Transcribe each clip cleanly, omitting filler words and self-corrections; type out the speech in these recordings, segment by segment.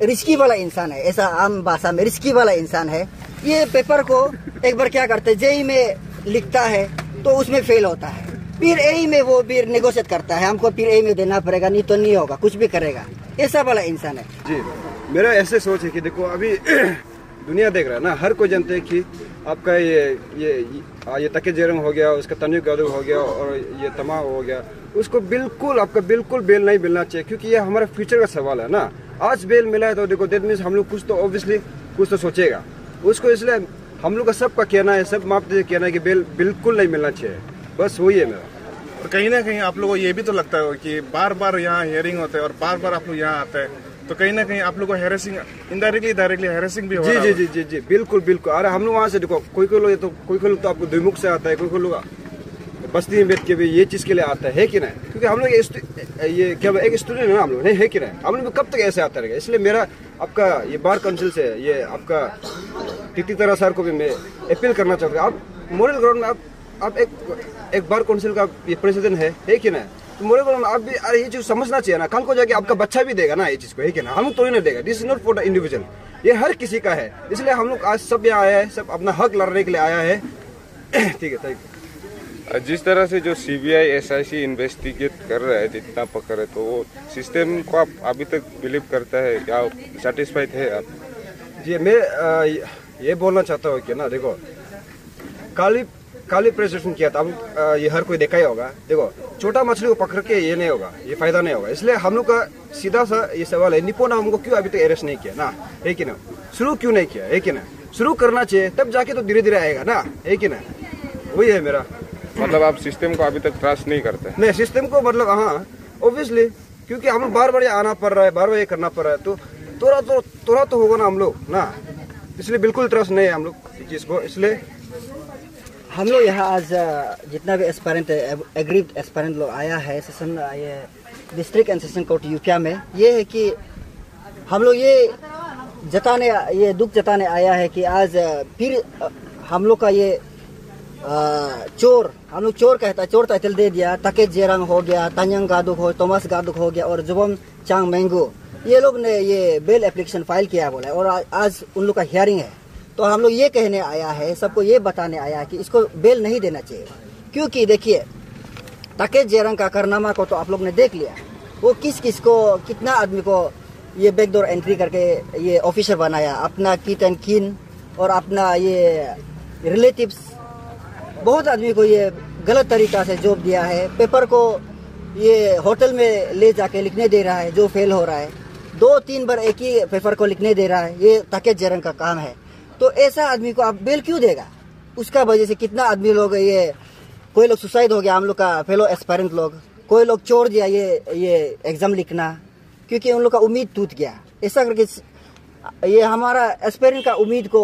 Risky वाला इंसान है, ऐसा आम भाषा में रिस्की वाला इंसान है। ये पेपर को एक बार क्या करते हैं, जेई में लिखता है तो उसमें फेल होता है, फिर एई में वो फिर नेगोशिएट करता है, हमको फिर एई में देना पड़ेगा, नहीं तो नहीं होगा, कुछ भी करेगा, ऐसा वाला इंसान है जी। मेरा ऐसे सोच है कि देखो अभी दुनिया देख रहा है ना, हर कोई जानते हैं कि आपका ये तके जेरंग हो गया, उसका तन्वीर गादू हो गया और ये तमा हो गया, उसको आपका बिल्कुल बेल नहीं मिलना चाहिए, क्योंकि ये हमारा फ्यूचर का सवाल है ना। आज बेल मिला है तो देखो दैट मीन्स हम लोग कुछ तो ऑब्वियसली कुछ तो सोचेगा उसको, इसलिए हम लोग का सबका कहना है, सब मापते कहना है कि बेल बिल्कुल नहीं मिलना चाहिए, बस वही है मेरा। और कहीं ना कहीं आप लोगों को ये भी तो लगता है कि बार बार यहाँ हियरिंग होते हैं और बार बार आप लोग यहाँ आते हैं, तो कहीं ना कहीं आप लोग को हैरेसिंग इनडायरेक्टली डायरेक्टली हैरेसिंग भी हो रहा है। जी बिल्कुल बिल्कुल। अरे हम लोग वहाँ से देखो कोई लोग तो आपको द्विमुख से आता है, कोई लोग बस्ती में बैठ के भी ये चीज के लिए आता है कि नहीं, क्योंकि हम लोग ये क्या एक स्टूडेंट है ना, हम लोग है कि नहीं, हम लोग कब तक ऐसे आता रहेगा। इसलिए मेरा आपका ये बार काउंसिल से ये आपका टीटी तरह सर को भी मैं अपील करना चाहूँगा, आप मोरल ग्राउंड में आप एक बार काउंसिल का ये प्रेसिडेंट है कि नहीं, तो मोरल ग्राउंड में आप भी अरे ये चीज समझना चाहिए ना, कल को जाके आपका बच्चा भी देगा ना ये चीज को, है कि ना, हम लोग तो ही नहीं देगा। This is not for the individual, ये हर किसी का है, इसलिए हम लोग आज सब यहाँ आया है, सब अपना हक लड़ने के लिए आया है। ठीक है, थैंक यू। जिस तरह से जो सीबीआई एसआईसी इन्वेस्टिगेट कर रहा है, जितना पकड़ है, तो वो सिस्टम को आप अभी तक बिलीव करता है, क्या सेटिस्फाइड है आप? जी मैं ये बोलना चाहता हूँ कि ना देखो काली प्रेजेंटेशन किया था, अब ये हर कोई देखा ही होगा। देखो छोटा मछली को पकड़ के ये नहीं होगा, ये फायदा नहीं होगा, इसलिए हम लोग का सीधा सा ये सवाल है, निपुण हमको क्यों अभी तक अरेस्ट नहीं किया ना, है कि ना, शुरू क्यों नहीं किया, है कि ना, शुरू करना चाहिए, तब जाके तो धीरे धीरे आएगा ना, है कि ना, वही है मेरा मतलब। आप सिस्टम को अभी तक ट्रस्ट नहीं करते? नहीं, सिस्टम को मतलब हाँ ऑब्वियसली, क्योंकि हम लोग बार बार आना पड़ रहा है, बार बार ये करना पड़ रहा है, तो थोड़ा तो होगा ना हम लोग ना, इसलिए बिल्कुल ट्रस्ट नहीं है हम लोग चीज को। इसलिए हम लोग यहाँ आज जितना भी एस्पायरेंट एग्रीड एस्पायरेंट लोग आया है सेशन, ये district and session court Yupia में, ये है कि हम लोग ये दुख जताने आया है कि आज फिर हम लोग का ये हम लोग चोर कहता है, चोर टाइटल दे दिया, तके जेरंग हो गया, तंजंग गादुक हो, तोमस गादुक हो गया और जुबम चांग मैंगो, ये लोग ने ये बेल एप्लीकेशन फाइल किया बोला है, और आज उन लोग का हियरिंग है। तो हम लोग ये कहने आया है, सबको ये बताने आया है कि इसको बेल नहीं देना चाहिए, क्योंकि देखिए तके जेरंग का कारनामा को तो आप लोग ने देख लिया, वो किस को कितना आदमी को ये बैकडोर एंट्री करके ये ऑफिसर बनाया, अपना किट एंड किन और अपना ये रिलेटिव्स, बहुत आदमी को ये गलत तरीका से जॉब दिया है, पेपर को ये होटल में ले जाके लिखने दे रहा है, जो फेल हो रहा है 2-3 बार एक ही पेपर को लिखने दे रहा है, ये तके जेरंग का काम है। तो ऐसा आदमी को आप बेल क्यों देगा? उसका वजह से कितना आदमी लोग ये, कोई लोग सुसाइड हो गया, हम लोग का फेलो एस्पायरेंट लोग, कोई लोग छोड़ दिया ये एग्जाम लिखना, क्योंकि उन लोग का उम्मीद टूट गया। ऐसा करके ये हमारा एस्पायरेंट का उम्मीद को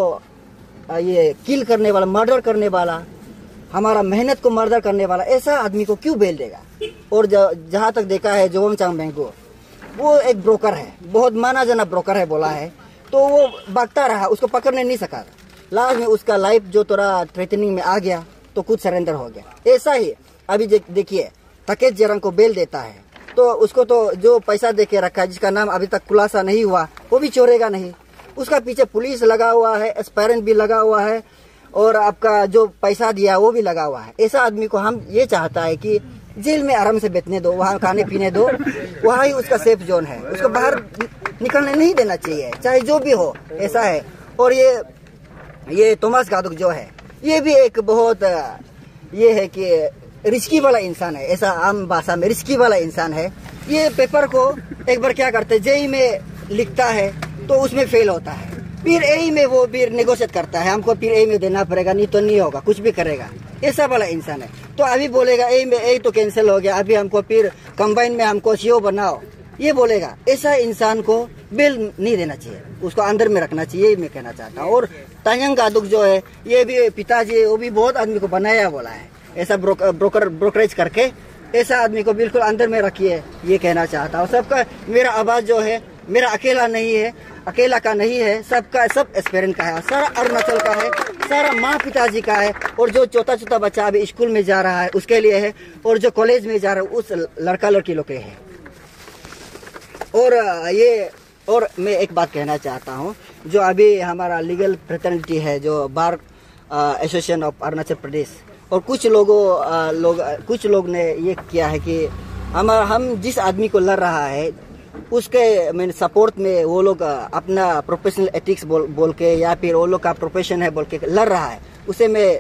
ये किल करने वाला, मर्डर करने वाला, हमारा मेहनत को मर्डर करने वाला ऐसा आदमी को क्यों बेल देगा? और जहाँ तक देखा है जोम चांग मैंगो, वो एक ब्रोकर है, बहुत माना जाना ब्रोकर है बोला है, तो वो भागता रहा, उसको पकड़ने नहीं सका, लास्ट में उसका लाइफ जो थोड़ा थ्रेटनिंग में आ गया तो कुछ सरेंडर हो गया। ऐसा ही अभी देखिए तके जेरंग को बेल देता है तो उसको तो जो पैसा दे के रखा है, जिसका नाम अभी तक खुलासा नहीं हुआ, वो भी छोड़ेगा नहीं, उसका पीछे पुलिस लगा हुआ है, एस्पायरेंट भी लगा हुआ है और आपका जो पैसा दिया वो भी लगा हुआ है। ऐसा आदमी को हम ये चाहता है कि जेल में आराम से बैठने दो, वहाँ खाने पीने दो, वहाँ ही उसका सेफ जोन है, उसको बाहर निकलने नहीं देना चाहिए, चाहे जो भी हो, ऐसा है। और ये थॉमस गादुक जो है, ये भी एक बहुत ये है कि रिस्की वाला इंसान है, ऐसा आम भाषा में रिस्की वाला इंसान है। ये पेपर को एक बार क्या करते, जेई में लिखता है तो उसमें फेल होता है, फिर एई में वो फिर नेगोशिएट करता है, हमको फिर एई में देना पड़ेगा, नहीं तो नहीं होगा, कुछ भी करेगा, ऐसा वाला इंसान है। तो अभी बोलेगा एई तो कैंसिल हो गया, अभी हमको फिर कंबाइन में हमको सीओ बनाओ, ये बोलेगा। ऐसा इंसान को बेल नहीं देना चाहिए, उसको अंदर में रखना चाहिए, मैं कहना चाहता हूँ। और तंजंग गादुक जो है, ये भी पिताजी, वो भी बहुत आदमी को बनाया बोला है, ऐसा ब्रोकरेज करके ऐसा आदमी को बिल्कुल अंदर में रखिए, ये कहना चाहता हूँ। सबका मेरा आवाज जो है, मेरा अकेला नहीं है, अकेला का नहीं है, सबका, सब एस्पायरेंट का है, सारा अरुणाचल का है, सारा माँ पिताजी का है, और जो छोटा बच्चा अभी स्कूल में जा रहा है उसके लिए है, और जो कॉलेज में जा रहा है उस लड़का लड़की लोग के है। और ये और मैं एक बात कहना चाहता हूँ, जो अभी हमारा लीगल फ्रेटर्निटी है, जो bar association of Arunachal Pradesh, और कुछ लोग ने ये किया है कि हम जिस आदमी को लड़ रहा है उसके मैंने सपोर्ट में वो लोग अपना प्रोफेशनल एथिक्स बोल के या फिर वो लोग का प्रोफेशन है बोल के लड़ रहा है। उसे मैं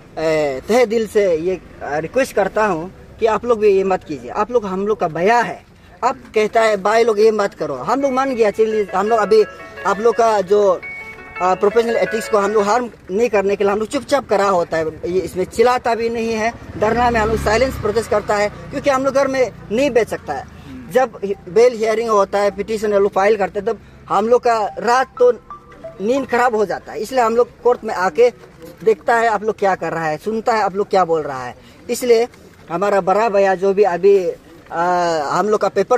तहे दिल से ये रिक्वेस्ट करता हूँ कि आप लोग भी ये मत कीजिए। आप लोग हम लोग का भैया है, अब कहता है भाई लोग ये मत करो, हम लोग मान गया। चलिए हम लोग अभी आप लोग का जो प्रोफेशनल एथिक्स को हम लोग हार्म नहीं करने के लिए हम लोग चुपचाप करा होता है, ये इसमें चिल्लाता भी नहीं है, डरना में हम लोग साइलेंस प्रोटेस्ट करता है, क्योंकि हम लोग घर में नहीं बेच सकता है। जब बेल हियरिंग होता है, पिटीशन लोग फाइल करते हैं, तब हम लोग का रात तो नींद खराब हो जाता है। इसलिए हम लोग कोर्ट में आके देखता है आप लोग क्या कर रहा है, सुनता है आप लोग क्या बोल रहा है। इसलिए हमारा बड़ा भैया जो भी अभी हम लोग का पेपर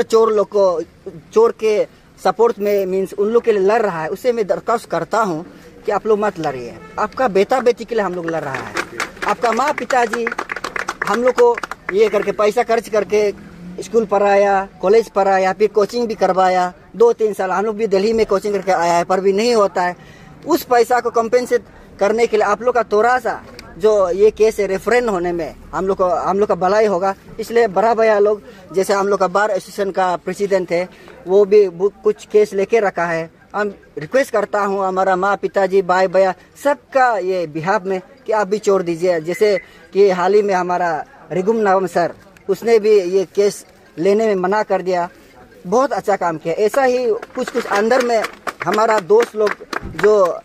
चोर के सपोर्ट में मीन्स उन लोग के लिए लड़ रहा है, उससे मैं दरख्वास्त करता हूँ कि आप लोग मत लड़िए। आपका बेटा बेटी के लिए हम लोग लड़ रहा है। आपका माँ पिताजी हम लोग को ये करके पैसा खर्च करके स्कूल पढ़ाया, कॉलेज पढ़ाया, फिर कोचिंग भी करवाया 2-3 साल। हम लोग भी दिल्ली में कोचिंग करके आया है, पर भी नहीं होता है। उस पैसा को कंपेंसेट करने के लिए आप लोग का थोड़ा सा जो ये केस है रेफरेंड होने में हम लोग का भलाई होगा। इसलिए बड़ा भैया लोग, जैसे हम लोग का बार एसोसिएशन का प्रेसिडेंट है, वो भी कुछ केस लेके रखा है। हम रिक्वेस्ट करता हूँ हमारा माँ पिताजी भाई भैया सबका ये बिहाफ में कि आप भी छोड़ दीजिए। जैसे कि हाल ही में हमारा रिगुम नावम सर, उसने भी ये केस लेने में मना कर दिया, बहुत अच्छा काम किया। ऐसा ही कुछ अंदर में हमारा दोस्त लोग जो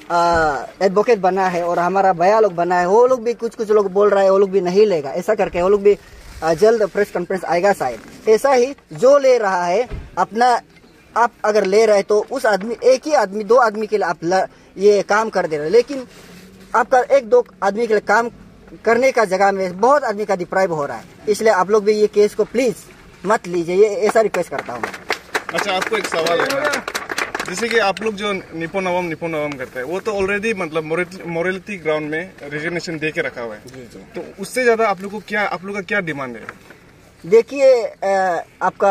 एडवोकेट बना है और हमारा भैया लोग बना है, वो लोग भी कुछ लोग बोल रहा है वो लोग भी नहीं लेगा। ऐसा करके वो लोग भी जल्द प्रेस कॉन्फ्रेंस आएगा शायद। ऐसा ही जो ले रहा है अपना, आप अगर ले रहे तो उस आदमी, एक ही आदमी 2 आदमी के लिए आप ये काम कर दे रहे, लेकिन आपका 1-2 आदमी के लिए काम करने का जगह में बहुत आदमी का डिप्राइव हो रहा है। इसलिए आप लोग भी ये केस को प्लीज मत लीजिए, ये ऐसा रिक्वेस्ट करता हूँ। अच्छा, आपको एक सवाल है, जैसे कि आप लोग जो निपो नवम करते हैं, वो तो ऑलरेडी मतलब मोरालिटी ग्राउंड में रिजिग्नेशन दे के रखा हुआ है, तो उससे ज्यादा आप लोग का क्या डिमांड है? देखिए, आपका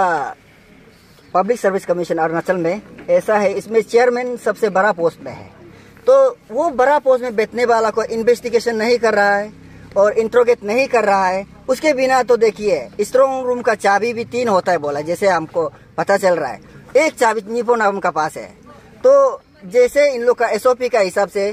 पब्लिक सर्विस कमीशन अरुणाचल में ऐसा है, इसमें चेयरमैन सबसे बड़ा पोस्ट में है, तो वो बड़ा पोस्ट में बैठने वाला को इन्वेस्टिगेशन नहीं कर रहा है और इंट्रोगेट नहीं कर रहा है। उसके बिना तो देखिए स्ट्रॉन्ग रूम का चाबी भी 3 होता है बोला, जैसे हमको पता चल रहा है। एक चाबी निपो नावम का पास है, तो जैसे इन लोग का SOP का हिसाब से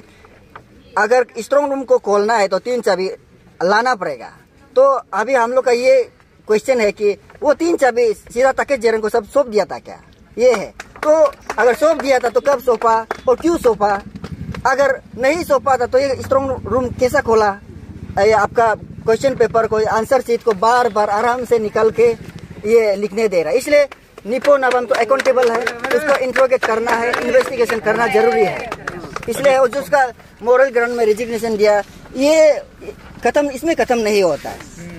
अगर स्ट्रॉन्ग रूम को खोलना है तो 3 चाबी लाना पड़ेगा। तो अभी हम लोग का ये क्वेश्चन है कि वो 3 चाबी सीधा ताकेत जेरंग को सब सौंप दिया था क्या? ये है, तो अगर सौंप दिया था तो कब सौंपा और क्यों सौंपा? अगर नहीं सौंपा था तो ये स्ट्रॉन्ग रूम कैसा खोला? ये आपका क्वेश्चन पेपर को, आंसर शीट को बार बार आराम से निकल के ये लिखने दे रहा है। इसलिए निपो नवम तो अकाउंटेबल है, उसको इंट्रोगेट करना है, इन्वेस्टिगेशन करना जरूरी है। इसलिए जो उसका मोरल ग्राउंड में रिजिग्नेशन दिया, ये इसमें खत्म नहीं होता है।